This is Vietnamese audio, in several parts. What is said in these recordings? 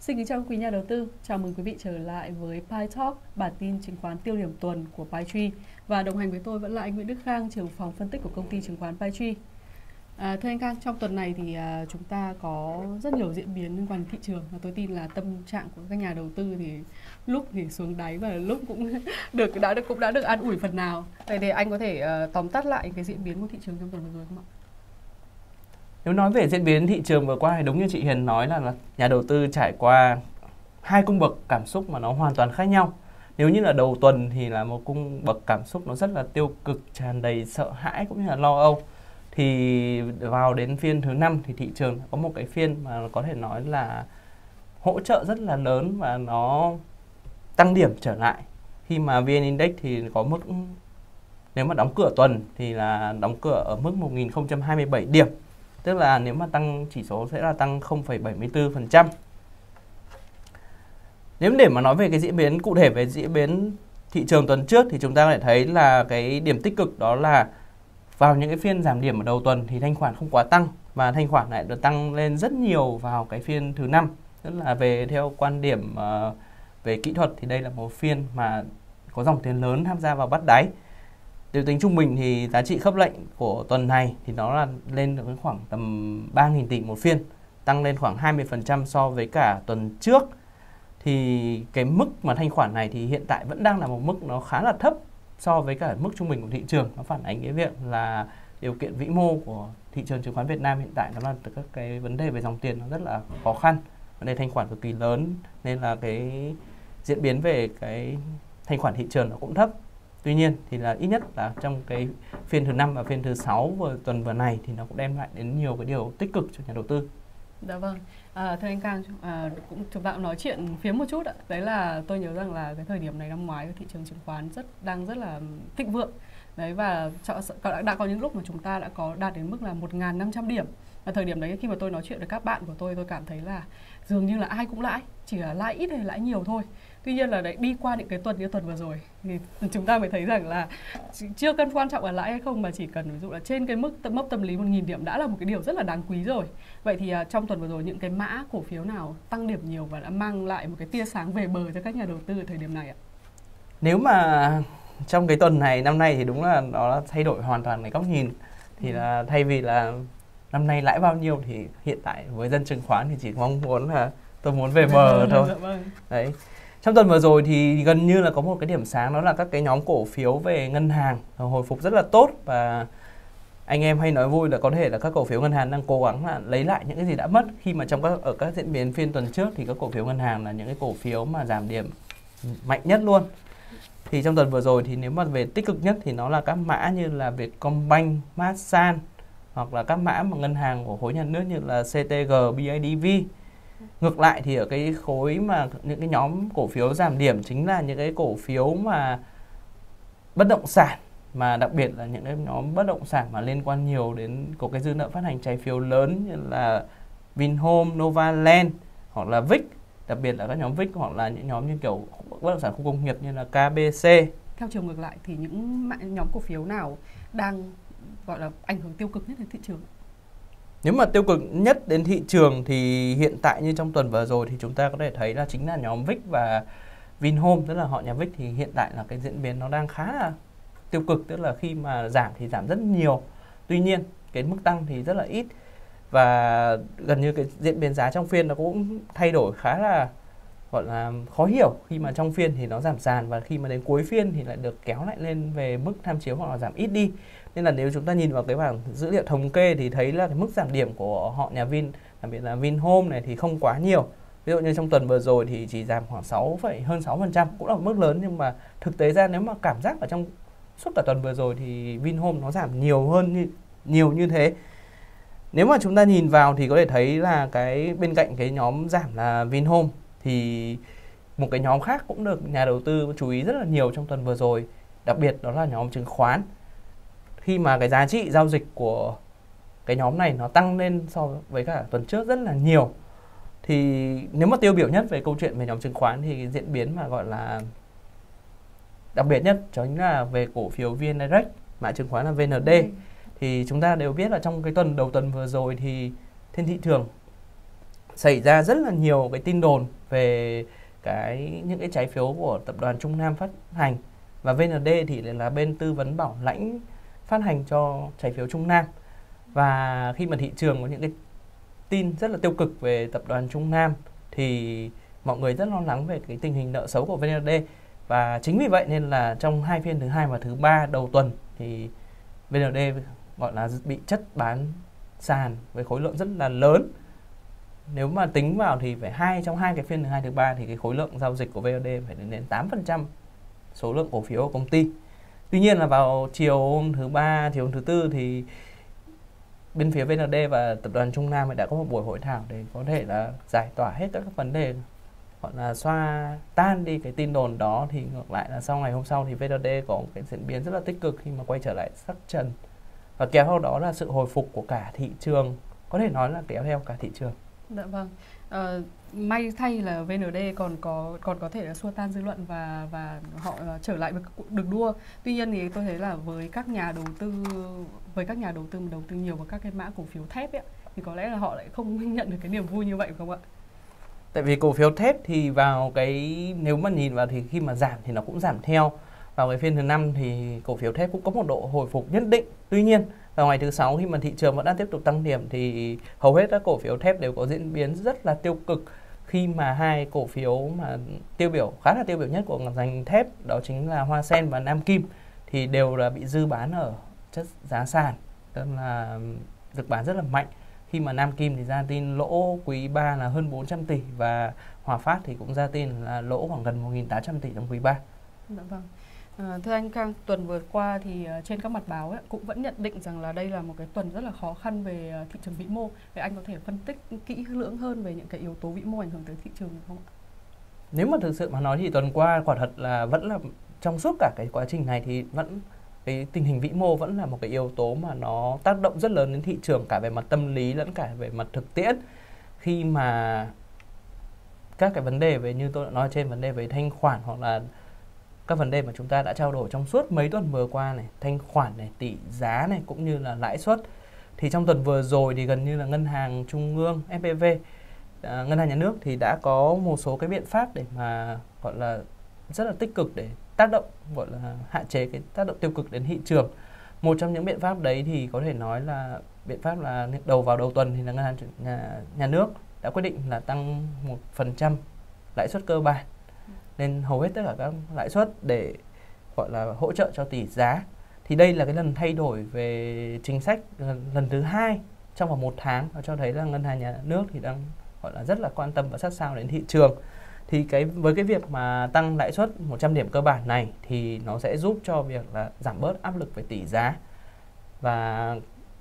Xin kính chào quý nhà đầu tư, chào mừng quý vị trở lại với Pi Talk, bản tin chứng khoán tiêu điểm tuần của PiTree. Và đồng hành với tôi vẫn là anh Nguyễn Đức Khang, trưởng phòng phân tích của công ty chứng khoán PiTree. Thưa anh Khang, trong tuần này thì chúng ta có rất nhiều diễn biến liên quan đến thị trường, và tôi tin là tâm trạng của các nhà đầu tư thì lúc thì xuống đáy và lúc cũng đã được an ủi phần nào. Vậy thì anh có thể tóm tắt lại cái diễn biến của thị trường trong tuần vừa rồi không ạ? Nếu nói về diễn biến thị trường vừa qua thì đúng như chị Hiền nói là nhà đầu tư trải qua hai cung bậc cảm xúc mà nó hoàn toàn khác nhau. Nếu như là đầu tuần thì là một cung bậc cảm xúc nó rất là tiêu cực, tràn đầy sợ hãi cũng như là lo âu. Thì vào đến phiên thứ 5 thì thị trường có một cái phiên mà có thể nói là hỗ trợ rất là lớn và nó tăng điểm trở lại. Khi mà VN Index thì có mức, nếu mà đóng cửa tuần thì là đóng cửa ở mức 1027 điểm. Tức là nếu mà tăng chỉ số sẽ là tăng 0,74%. Nếu để mà nói về cái diễn biến cụ thể về diễn biến thị trường tuần trước thì chúng ta có thể thấy là cái điểm tích cực đó là vào những cái phiên giảm điểm ở đầu tuần thì thanh khoản không quá tăng, và thanh khoản lại được tăng lên rất nhiều vào cái phiên thứ 5. Tức là về theo quan điểm về kỹ thuật thì đây là một phiên mà có dòng tiền lớn tham gia vào bắt đáy. Nếu tính trung bình thì giá trị khớp lệnh của tuần này thì nó là lên được khoảng tầm 3.000 tỷ một phiên, tăng lên khoảng 20% so với cả tuần trước. Thì cái mức mà thanh khoản này thì hiện tại vẫn đang là một mức nó khá là thấp so với cả mức trung bình của thị trường. Nó phản ánh cái việc là điều kiện vĩ mô của thị trường chứng khoán Việt Nam hiện tại nó là các cái vấn đề về dòng tiền nó rất là khó khăn, vấn đề thanh khoản cực kỳ lớn, nên là cái diễn biến về cái thanh khoản thị trường nó cũng thấp. Tuy nhiên thì là ít nhất là trong cái phiên thứ 5 và phiên thứ 6 tuần vừa này thì nó cũng đem lại đến nhiều cái điều tích cực cho nhà đầu tư. Dạ vâng, thưa anh Khang, chúng ta cũng nói chuyện phía một chút ạ. Đấy là tôi nhớ rằng là cái thời điểm này năm ngoái thị trường chứng khoán đang rất là thịnh vượng. Đấy, và đã có những lúc mà chúng ta đã có đạt đến mức là 1.500 điểm. Và thời điểm đấy khi mà tôi nói chuyện với các bạn của tôi cảm thấy là dường như là ai cũng lãi, chỉ là lãi ít hay lãi nhiều thôi. Tuy nhiên là đi qua những cái tuần như tuần vừa rồi thì chúng ta mới thấy rằng là chưa cần quan trọng là lãi hay không, mà chỉ cần ví dụ là trên cái mốc tâm lý 1.000 điểm đã là một cái điều rất là đáng quý rồi. Vậy thì trong tuần vừa rồi những cái mã cổ phiếu nào tăng điểm nhiều và đã mang lại một cái tia sáng về bờ cho các nhà đầu tư ở thời điểm này ạ? Nếu mà trong cái tuần này năm nay thì đúng là nó thay đổi hoàn toàn cái góc nhìn. Thì là thay vì là năm nay lãi bao nhiêu thì hiện tại với dân chứng khoán thì chỉ mong muốn là tôi muốn về bờ thôi. Đấy. Trong tuần vừa rồi thì gần như là có một cái điểm sáng, đó là các cái nhóm cổ phiếu về ngân hàng hồi phục rất là tốt, và anh em hay nói vui là có thể là các cổ phiếu ngân hàng đang cố gắng là lấy lại những cái gì đã mất, khi mà ở các diễn biến phiên tuần trước thì các cổ phiếu ngân hàng là những cái cổ phiếu mà giảm điểm mạnh nhất luôn. Thì trong tuần vừa rồi thì nếu mà về tích cực nhất thì nó là các mã như là Vietcombank, Masan, hoặc là các mã mà ngân hàng của khối nhà nước như là CTG, BIDV. Ngược lại thì ở cái khối mà những cái nhóm cổ phiếu giảm điểm chính là những cái cổ phiếu mà bất động sản, mà đặc biệt là những cái nhóm bất động sản mà liên quan nhiều đến có cái dư nợ phát hành trái phiếu lớn như là Vinhome, Novaland hoặc là VIX, đặc biệt là các nhóm VIX, hoặc là những nhóm như kiểu bất động sản khu công nghiệp như là KBC. Theo chiều ngược lại thì những nhóm cổ phiếu nào đang gọi là ảnh hưởng tiêu cực nhất đến thị trường? Nếu mà tiêu cực nhất đến thị trường thì hiện tại như trong tuần vừa rồi thì chúng ta có thể thấy là chính là nhóm VIX và Vinhome, tức là họ nhà VIX thì hiện tại là cái diễn biến nó đang khá là tiêu cực, tức là khi mà giảm thì giảm rất nhiều. Tuy nhiên cái mức tăng thì rất là ít, và gần như cái diễn biến giá trong phiên nó cũng thay đổi khá là gọi là khó hiểu, khi mà trong phiên thì nó giảm sàn và khi mà đến cuối phiên thì lại được kéo lại lên về mức tham chiếu hoặc là giảm ít đi. Nên là nếu chúng ta nhìn vào cái bảng dữ liệu thống kê thì thấy là cái mức giảm điểm của họ nhà Vin, đặc biệt là Vinhome này thì không quá nhiều. Ví dụ như trong tuần vừa rồi thì chỉ giảm khoảng hơn 6%, cũng là một mức lớn, nhưng mà thực tế ra nếu mà cảm giác ở trong suốt cả tuần vừa rồi thì Vinhome nó giảm nhiều như thế. Nếu mà chúng ta nhìn vào thì có thể thấy là cái bên cạnh cái nhóm giảm là Vinhome thì một cái nhóm khác cũng được nhà đầu tư chú ý rất là nhiều trong tuần vừa rồi, đặc biệt đó là nhóm chứng khoán. Khi mà cái giá trị giao dịch của cái nhóm này nó tăng lên so với cả tuần trước rất là nhiều. Thì nếu mà tiêu biểu nhất về câu chuyện về nhóm chứng khoán thì diễn biến mà gọi là đặc biệt nhất chính là về cổ phiếu VN Direct, mã chứng khoán là VND. Thì chúng ta đều biết là trong cái đầu tuần vừa rồi thì trên thị trường xảy ra rất là nhiều cái tin đồn về những cái trái phiếu của tập đoàn Trung Nam phát hành, và VND thì là bên tư vấn bảo lãnh phát hành cho trái phiếu Trung Nam. Và khi mà thị trường có những cái tin rất là tiêu cực về tập đoàn Trung Nam thì mọi người rất lo lắng về cái tình hình nợ xấu của VND. Và chính vì vậy nên là trong hai phiên thứ hai và thứ ba đầu tuần thì VND gọi là bị chất bán sàn với khối lượng rất là lớn. Nếu mà tính vào thì trong hai cái phiên thứ hai thứ ba thì cái khối lượng giao dịch của VND phải đến 8% số lượng cổ phiếu của công ty. Tuy nhiên là vào chiều hôm thứ ba, chiều hôm thứ tư thì bên phía VND và tập đoàn Trung Nam đã có một buổi hội thảo để có thể là giải tỏa hết các vấn đề, gọi là xoa tan đi cái tin đồn đó. Thì ngược lại là sau ngày hôm sau thì VND có một cái diễn biến rất là tích cực khi mà quay trở lại sắc trần, và kéo theo đó là sự hồi phục của cả thị trường, có thể nói là kéo theo cả thị trường. Dạ vâng. May thay là VND còn có thể là xua tan dư luận và họ trở lại với được đua. Tuy nhiên thì tôi thấy là với các nhà đầu tư mà đầu tư nhiều vào các cái mã cổ phiếu thép ấy, thì có lẽ là họ lại không nhận được cái niềm vui như vậy, phải không ạ? Tại vì cổ phiếu thép thì nếu mà nhìn vào thì khi mà giảm thì nó cũng giảm theo. Vào cái phiên thứ 5 thì cổ phiếu thép cũng có một độ hồi phục nhất định. Tuy nhiên vào ngày thứ 6 khi mà thị trường vẫn đang tiếp tục tăng điểm thì hầu hết các cổ phiếu thép đều có diễn biến rất là tiêu cực, khi mà hai cổ phiếu mà khá là tiêu biểu nhất của ngành thép, đó chính là Hoa Sen và Nam Kim, thì đều là bị dư bán ở chất giá sàn, tức là lực bán rất là mạnh. Khi mà Nam Kim thì ra tin lỗ quý 3 là hơn 400 tỷ và Hòa Phát thì cũng ra tin là lỗ khoảng gần 1.800 tỷ trong quý 3. Dạ vâng. Thưa anh Cang, tuần vừa qua thì trên các mặt báo cũng vẫn nhận định rằng là đây là một cái tuần rất là khó khăn về thị trường vĩ mô. Vậy anh có thể phân tích kỹ lưỡng hơn về những cái yếu tố vĩ mô ảnh hưởng tới thị trường không ạ? Nếu mà thực sự mà nói thì tuần qua quả thật là vẫn là trong suốt cả cái quá trình này thì cái tình hình vĩ mô vẫn là một cái yếu tố mà nó tác động rất lớn đến thị trường, cả về mặt tâm lý lẫn cả về mặt thực tiễn. Khi mà các cái vấn đề về, như tôi đã nói trên, vấn đề về thanh khoản hoặc là các vấn đề mà chúng ta đã trao đổi trong suốt mấy tuần vừa qua này, thanh khoản này, tỷ giá này, cũng như là lãi suất, thì trong tuần vừa rồi thì gần như là ngân hàng trung ương FPV, ngân hàng nhà nước thì đã có một số cái biện pháp để mà gọi là rất là tích cực để tác động, gọi là hạn chế cái tác động tiêu cực đến thị trường. Một trong những biện pháp đấy thì có thể nói là biện pháp là vào đầu tuần thì là ngân hàng nhà nước đã quyết định là tăng 1% lãi suất cơ bản nên hầu hết tất cả các lãi suất để gọi là hỗ trợ cho tỷ giá. Thì đây là cái lần thay đổi về chính sách lần thứ 2 trong vòng 1 tháng, và cho thấy là ngân hàng nhà nước thì đang gọi là rất là quan tâm và sát sao đến thị trường. Thì với cái việc mà tăng lãi suất 100 điểm cơ bản này thì nó sẽ giúp cho việc là giảm bớt áp lực về tỷ giá. Và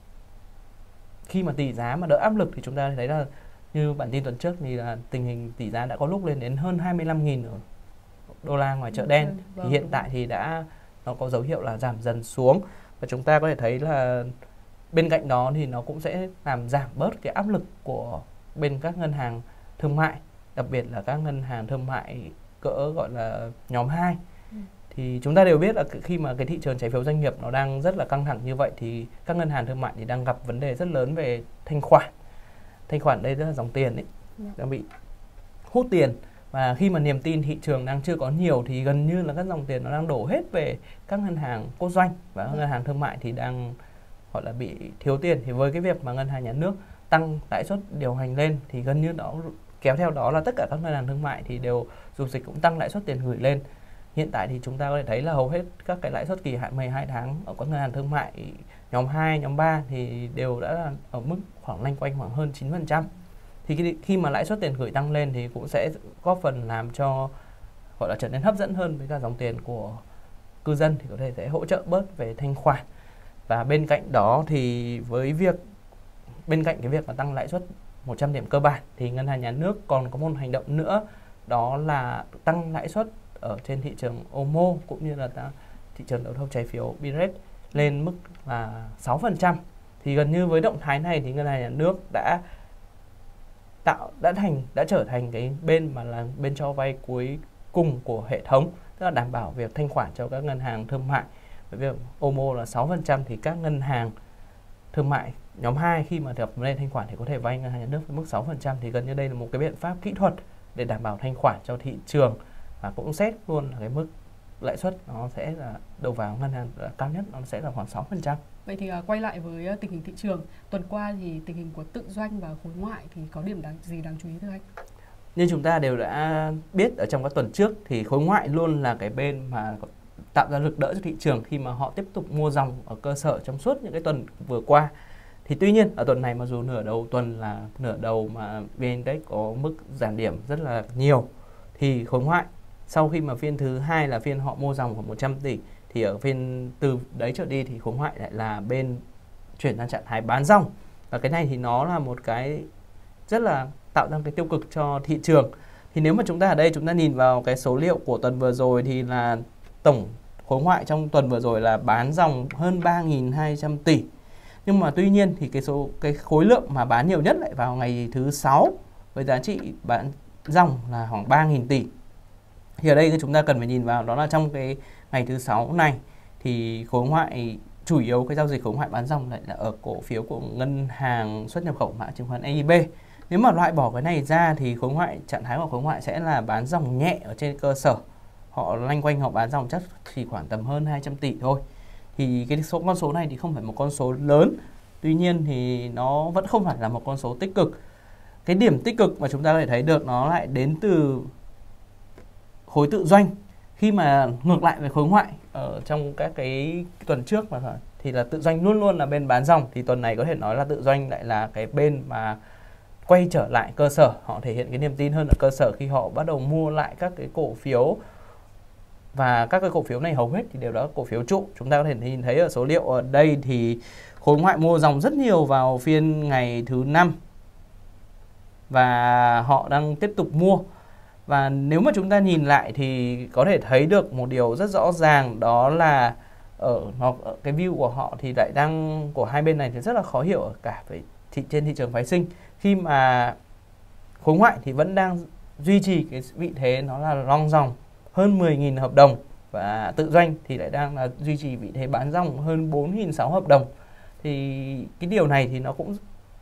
khi mà tỷ giá mà đỡ áp lực thì chúng ta thấy là như bản tin tuần trước thì là tình hình tỷ giá đã có lúc lên đến hơn 25.000 đô la ngoài chợ đen. Thì hiện tại thì nó có dấu hiệu là giảm dần xuống, và chúng ta có thể thấy là bên cạnh đó thì nó cũng sẽ làm giảm bớt cái áp lực của bên các ngân hàng thương mại, đặc biệt là các ngân hàng thương mại cỡ gọi là nhóm 2. Thì chúng ta đều biết là khi mà cái thị trường trái phiếu doanh nghiệp nó đang rất là căng thẳng như vậy thì các ngân hàng thương mại thì đang gặp vấn đề rất lớn về thanh khoản. Thanh khoản đây rất là dòng tiền ấy, đang bị hút tiền. Và khi mà niềm tin thị trường đang chưa có nhiều thì gần như là các dòng tiền nó đang đổ hết về các ngân hàng quốc doanh, và các ngân hàng thương mại thì đang gọi là bị thiếu tiền. Thì với cái việc mà ngân hàng nhà nước tăng lãi suất điều hành lên thì gần như đó kéo theo đó là tất cả các ngân hàng thương mại thì đều dục dịch cũng tăng lãi suất tiền gửi lên. Hiện tại thì chúng ta có thể thấy là hầu hết các cái lãi suất kỳ hạn 12 tháng ở các ngân hàng thương mại nhóm 2, nhóm 3 thì đều đã ở mức loanh quanh khoảng hơn 9%. Thì khi mà lãi suất tiền gửi tăng lên thì cũng sẽ góp phần làm cho gọi là trở nên hấp dẫn hơn với cả dòng tiền của cư dân, thì có thể sẽ hỗ trợ bớt về thanh khoản. Và bên cạnh đó thì bên cạnh cái việc mà tăng lãi suất 100 điểm cơ bản thì ngân hàng nhà nước còn có một hành động nữa, đó là tăng lãi suất ở trên thị trường OMO cũng như là thị trường đấu thầu trái phiếu BIRET lên mức là 6%. Thì gần như với động thái này thì ngân hàng nhà nước đã trở thành cái bên mà là bên cho vay cuối cùng của hệ thống, tức là đảm bảo việc thanh khoản cho các ngân hàng thương mại. Với việc OMO là 6% thì các ngân hàng thương mại nhóm 2 khi mà gặp vấn đề thanh khoản thì có thể vay ngân hàng nhà nước với mức 6%, thì gần như đây là một cái biện pháp kỹ thuật để đảm bảo thanh khoản cho thị trường, và cũng xét luôn là cái mức lãi suất nó sẽ là đầu vào ngân hàng cao nhất nó sẽ là khoảng 6%. Vậy thì quay lại với tình hình thị trường tuần qua thì tình hình của tự doanh và khối ngoại thì có điểm gì đáng chú ý thưa anh? Như chúng ta đều đã biết ở trong các tuần trước thì khối ngoại luôn là cái bên mà tạo ra lực đỡ cho thị trường khi mà họ tiếp tục mua dòng ở cơ sở trong suốt những cái tuần vừa qua. Thì tuy nhiên ở tuần này, mặc dù nửa đầu tuần là nửa đầu mà VN Index có mức giảm điểm rất là nhiều, thì khối ngoại sau khi mà phiên thứ hai là phiên họ mua dòng khoảng 100 tỷ, thì ở phiên từ đấy trở đi thì khối ngoại lại là bên chuyển sang trạng thái bán dòng. Và cái này thì nó là một cái rất là tạo ra cái tiêu cực cho thị trường. Thì nếu mà chúng ta ở đây chúng ta nhìn vào cái số liệu của tuần vừa rồi thì là tổng khối ngoại trong tuần vừa rồi là bán dòng hơn 3.200 tỷ. Nhưng mà tuy nhiên thì cái khối lượng mà bán nhiều nhất lại vào ngày thứ 6 với giá trị bán dòng là khoảng 3.000 tỷ. Thì ở đây chúng ta cần phải nhìn vào đó là trong cái ngày thứ 6 này thì khối ngoại chủ yếu cái giao dịch khối ngoại bán dòng lại là ở cổ phiếu của ngân hàng xuất nhập khẩu mã chứng khoán AIB. Nếu mà loại bỏ cái này ra thì khối ngoại, trạng thái của khối ngoại sẽ là bán dòng nhẹ ở trên cơ sở. Họ loanh quanh họ bán dòng chắc chỉ khoảng tầm hơn 200 tỷ thôi. Thì con số này thì không phải một con số lớn. Tuy nhiên thì nó vẫn không phải là một con số tích cực. Cái điểm tích cực mà chúng ta có thể thấy được nó lại đến từ khối tự doanh. Khi mà ngược lại với khối ngoại ở trong các cái tuần trước mà thì là tự doanh luôn luôn là bên bán dòng, thì tuần này có thể nói là tự doanh lại là cái bên mà quay trở lại cơ sở. Họ thể hiện cái niềm tin hơn ở cơ sở khi họ bắt đầu mua lại các cái cổ phiếu, và các cái cổ phiếu này hầu hết thì đều là cổ phiếu trụ. Chúng ta có thể nhìn thấy ở số liệu ở đây thì khối ngoại mua dòng rất nhiều vào phiên ngày thứ 5 và họ đang tiếp tục mua. Và nếu mà chúng ta nhìn lại thì có thể thấy được một điều rất rõ ràng, đó là ở cái view của họ thì lại đang, của hai bên này thì rất là khó hiểu ở cả trên thị trường phái sinh, khi mà khối ngoại thì vẫn đang duy trì cái vị thế nó là long dòng hơn 10.000 hợp đồng, và tự doanh thì lại đang là duy trì vị thế bán dòng hơn 4.600 hợp đồng. Thì cái điều này thì nó cũng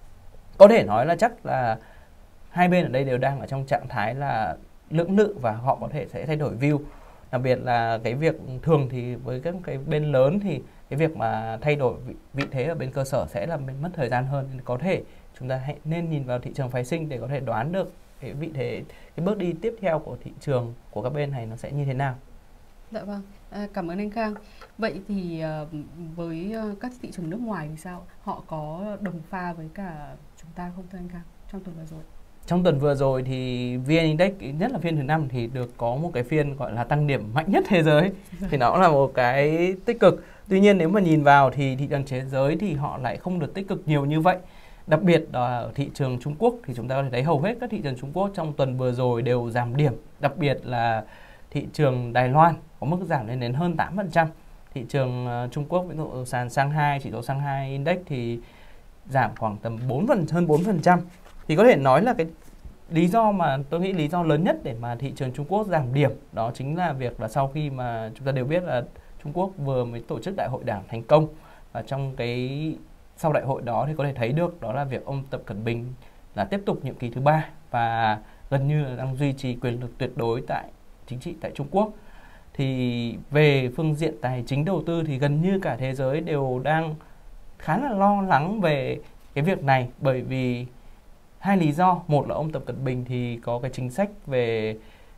có thể nói là chắc là hai bên ở đây đều đang ở trong trạng thái là lưỡng lự, và họ có thể sẽ thay đổi view. Đặc biệt là cái việc thường thì với các cái bên lớn thì cái việc mà thay đổi vị thế ở bên cơ sở sẽ là mất thời gian hơn. Nên có thể chúng ta nên nhìn vào thị trường phái sinh để có thể đoán được cái vị thế, cái bước đi tiếp theo của thị trường của các bên này nó sẽ như thế nào. Dạ vâng, cảm ơn anh Khang. Vậy thì với các thị trường nước ngoài thì sao? Họ có đồng pha với cả chúng ta không thưa anh Khang trong tuần vừa rồi? Trong tuần vừa rồi thì VN Index, nhất là phiên thứ 5 thì được có một cái phiên gọi là tăng điểm mạnh nhất thế giới. Thì nó cũng là một cái tích cực. Tuy nhiên nếu mà nhìn vào thì thị trường thế giới thì họ lại không được tích cực nhiều như vậy. Đặc biệt là ở thị trường Trung Quốc thì chúng ta có thể thấy hầu hết các thị trường Trung Quốc trong tuần vừa rồi đều giảm điểm. Đặc biệt là thị trường Đài Loan có mức giảm lên đến hơn 8%. Thị trường Trung Quốc, ví dụ sàn Shanghai, chỉ số Shanghai Index thì giảm khoảng tầm hơn 4%. Thì có thể nói là cái lý do mà tôi nghĩ lý do lớn nhất để mà thị trường Trung Quốc giảm điểm đó chính là việc là sau khi mà chúng ta đều biết là Trung Quốc vừa mới tổ chức đại hội đảng thành công, và trong cái sau đại hội đó thì có thể thấy được đó là việc ông Tập Cận Bình là tiếp tục nhiệm kỳ thứ 3 và gần như là đang duy trì quyền lực tuyệt đối tại chính trị tại Trung Quốc. Thì về phương diện tài chính đầu tư thì gần như cả thế giới đều đang khá là lo lắng về cái việc này, bởi vì hai lý do. Một là ông Tập Cận Bình thì có cái chính sách về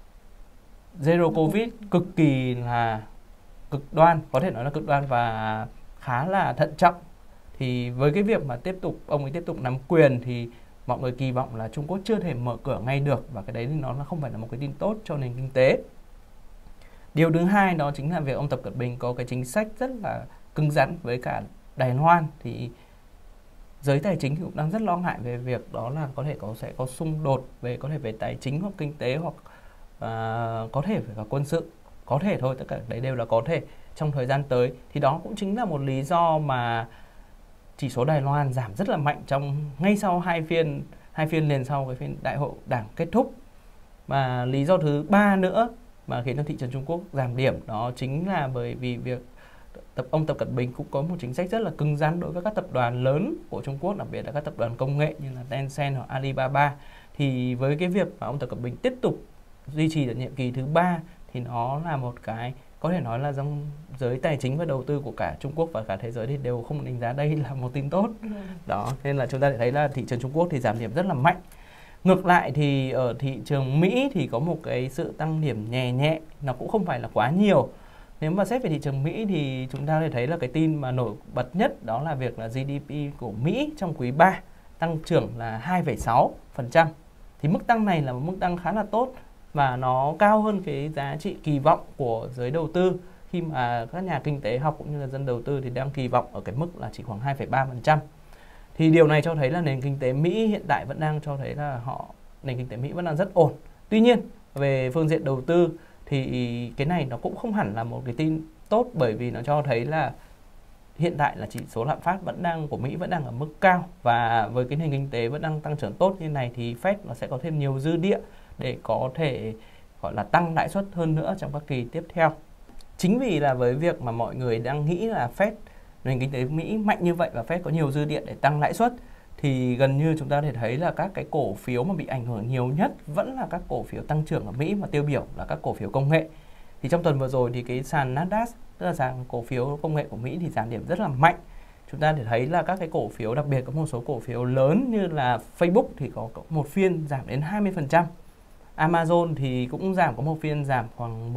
Zero Covid cực kỳ là cực đoan, có thể nói là cực đoan và khá là thận trọng. Thì với cái việc mà ông ấy tiếp tục nắm quyền thì mọi người kỳ vọng là Trung Quốc chưa thể mở cửa ngay được, và cái đấy thì nó không phải là một cái tin tốt cho nền kinh tế. Điều thứ hai đó chính là việc ông Tập Cận Bình có cái chính sách rất là cứng rắn với cả Đài Loan. Thì giới tài chính cũng đang rất lo ngại về việc đó là sẽ có xung đột có thể về tài chính hoặc kinh tế, hoặc có thể phải cả quân sự, có thể thôi, tất cả đấy đều là có thể trong thời gian tới. Thì đó cũng chính là một lý do mà chỉ số Đài Loan giảm rất là mạnh ngay sau hai phiên liền sau cái phiên đại hội đảng kết thúc. Và lý do thứ ba nữa mà khiến cho thị trường Trung Quốc giảm điểm đó chính là bởi vì việc ông Tập Cận Bình cũng có một chính sách rất là cứng rắn đối với các tập đoàn lớn của Trung Quốc, đặc biệt là các tập đoàn công nghệ như là Tencent hoặc Alibaba. Thì với cái việc mà ông Tập Cận Bình tiếp tục duy trì được nhiệm kỳ thứ 3 thì nó là một cái có thể nói là trong giới tài chính và đầu tư của cả Trung Quốc và cả thế giới thì đều không đánh giá đây là một tin tốt. Đó, nên là chúng ta thấy là thị trường Trung Quốc thì giảm điểm rất là mạnh. Ngược lại thì ở thị trường Mỹ thì có một cái sự tăng điểm nhẹ nhẹ, nó cũng không phải là quá nhiều. Nếu mà xét về thị trường Mỹ thì chúng ta có thể thấy là cái tin mà nổi bật nhất đó là việc là GDP của Mỹ trong quý 3 tăng trưởng là 2,6%. Thì mức tăng này là một mức tăng khá là tốt và nó cao hơn cái giá trị kỳ vọng của giới đầu tư, khi mà các nhà kinh tế học cũng như là dân đầu tư thì đang kỳ vọng ở cái mức là chỉ khoảng 2,3%. Thì điều này cho thấy là nền kinh tế Mỹ hiện tại vẫn đang cho thấy là nền kinh tế Mỹ vẫn đang rất ổn. Tuy nhiên về phương diện đầu tư thì cái này nó cũng không hẳn là một cái tin tốt, bởi vì nó cho thấy là hiện tại là chỉ số lạm phát của Mỹ vẫn đang ở mức cao, và với cái nền kinh tế vẫn đang tăng trưởng tốt như này thì Fed nó sẽ có thêm nhiều dư địa để có thể gọi là tăng lãi suất hơn nữa trong các kỳ tiếp theo. Chính vì là với việc mà mọi người đang nghĩ là nền kinh tế Mỹ mạnh như vậy và Fed có nhiều dư địa để tăng lãi suất, thì gần như chúng ta có thể thấy là các cái cổ phiếu mà bị ảnh hưởng nhiều nhất vẫn là các cổ phiếu tăng trưởng ở Mỹ, mà tiêu biểu là các cổ phiếu công nghệ. Thì trong tuần vừa rồi thì cái sàn Nasdaq, tức là sàn cổ phiếu công nghệ của Mỹ thì giảm điểm rất là mạnh. Chúng ta thể thấy là các cái cổ phiếu, đặc biệt có một số cổ phiếu lớn như là Facebook thì có một phiên giảm đến 20%. Amazon thì cũng có một phiên giảm khoảng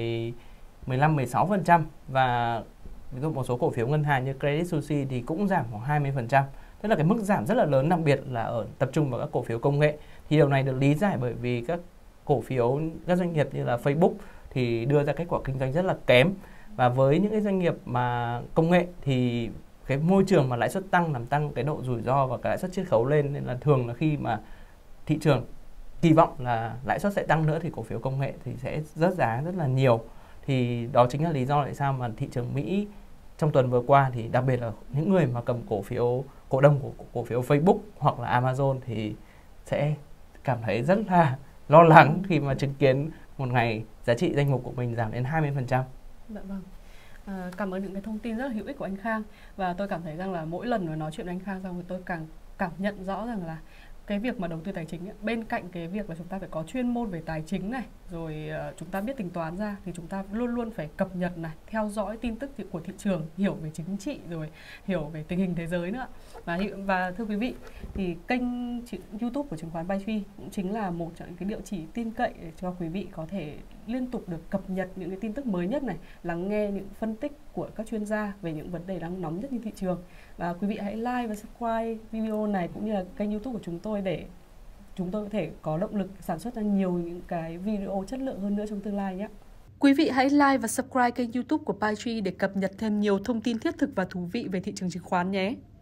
15-16%, và ví dụ một số cổ phiếu ngân hàng như Credit Suisse thì cũng giảm khoảng 20%. Tức là cái mức giảm rất là lớn, đặc biệt là tập trung vào các cổ phiếu công nghệ. Thì điều này được lý giải bởi vì các doanh nghiệp như là Facebook thì đưa ra kết quả kinh doanh rất là kém. Và với những cái doanh nghiệp mà công nghệ thì cái môi trường mà lãi suất tăng làm tăng cái độ rủi ro và cái lãi suất chiết khấu lên, nên là thường là khi mà thị trường kỳ vọng là lãi suất sẽ tăng nữa thì cổ phiếu công nghệ thì sẽ rớt giá rất là nhiều. Thì đó chính là lý do tại sao mà thị trường Mỹ trong tuần vừa qua thì đặc biệt là những người mà cầm cổ đông của cổ phiếu Facebook hoặc là Amazon thì sẽ cảm thấy rất là lo lắng khi mà chứng kiến một ngày giá trị danh mục của mình giảm đến 20%. Dạ vâng. Cảm ơn những cái thông tin rất là hữu ích của anh Khang, và tôi cảm thấy rằng là mỗi lần mà nói chuyện với anh Khang xong thì tôi càng cảm nhận rõ rằng là cái việc mà đầu tư tài chính ấy, bên cạnh cái việc là chúng ta phải có chuyên môn về tài chính này, rồi chúng ta biết tính toán ra, thì chúng ta luôn luôn phải cập nhật này, theo dõi tin tức của thị trường, hiểu về chính trị, rồi hiểu về tình hình thế giới nữa. Và thưa quý vị, thì kênh YouTube của chứng khoán BuyTree cũng chính là một trong những cái địa chỉ tin cậy để cho quý vị có thể liên tục được cập nhật những cái tin tức mới nhất này, lắng nghe những phân tích của các chuyên gia về những vấn đề đang nóng nhất trên thị trường. Và quý vị hãy like và subscribe video này cũng như là kênh YouTube của chúng tôi để chúng tôi có thể có động lực sản xuất ra nhiều những cái video chất lượng hơn nữa trong tương lai nhé. Quý vị hãy like và subscribe kênh YouTube của BuyTree để cập nhật thêm nhiều thông tin thiết thực và thú vị về thị trường chứng khoán nhé.